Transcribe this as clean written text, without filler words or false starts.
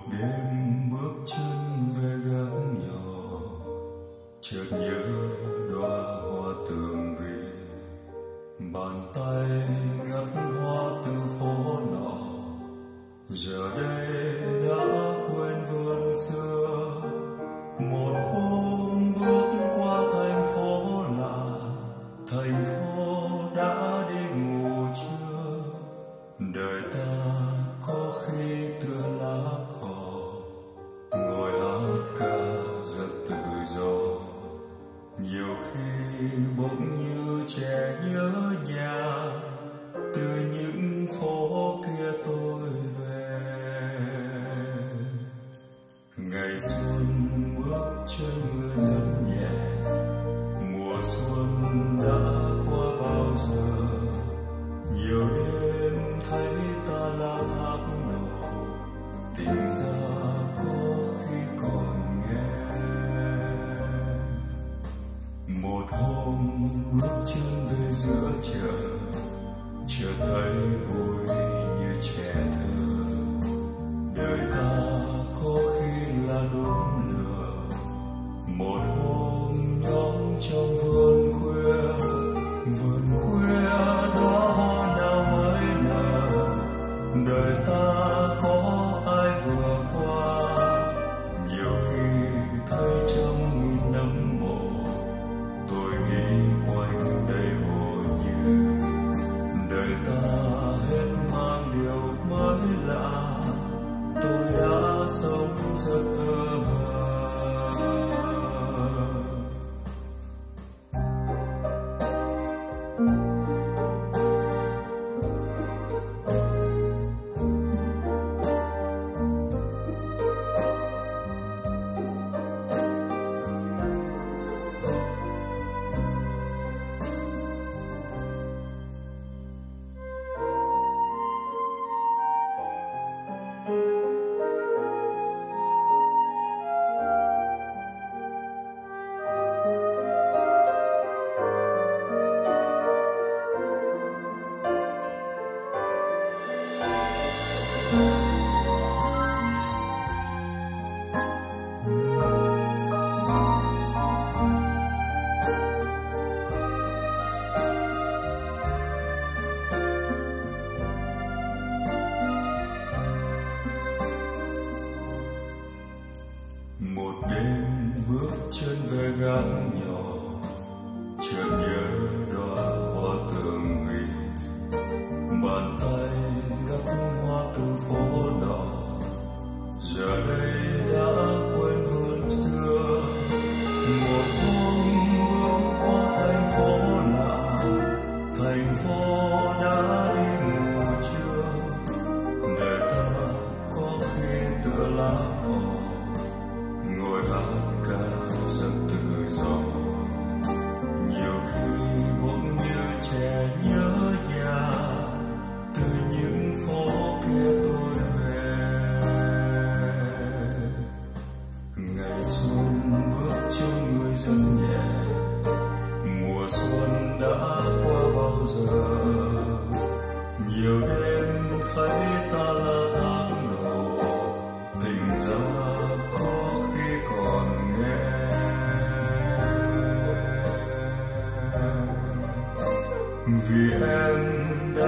đêm bước chân về gác nhỏ, chợt nhớ đóa hoa tường vi, bàn tay ngắt hoa từ phố nọ, giờ đây đã quên vườn xưa. Một hôm bước qua thành phố lạ, thành phố đã đi ngủ chưa? Đời ta có khi tựa lá cỏ, ngồi hát ca rất tự do. Nhiều khi bỗng như trẻ nhớ nhà, từ những phố kia tôi về. Ngày xuân bước chân mưa rất nhẹ, mùa xuân đã qua bao giờ. Nhiều đêm thấy ta là thác đổ, tình ra có khi còn nghe. Một hôm bước chân về giữa chợ, chợt thấy vui như trẻ thơ. Đời ta có khi là đúng lừa. Một hôm nhóm trong vườn khuya đó hoa nào mới nở. Đời ta có ai vừa qua, nhiều khi thấy trăm nghìn năm mộ. Tôi nghĩ quanh đây hồ như đời ta hết mang điều mới lạ. Tôi đã sống rất một đêm bước chân về gác nhỏ, chợt nhớ đóa hoa tường vi, bàn tay ngắt hoa từ phố nọ, giờ đây đã quên vườn xưa. Một hôm bước qua thành phố lạ, thành phố đã đi ngủ chưa? Đời ta có khi tựa lá cỏ, ngồi hát ca rất tự do. Nhiều khi bỗng như trẻ nhớ nhà, từ những phố kia tôi về. Ngày xuân bước chân người dân nhẹ, mùa xuân đã qua bao giờ. Nhiều đêm thấy ta là tháng đổ, tình ra có khi còn nghe. Vì em đã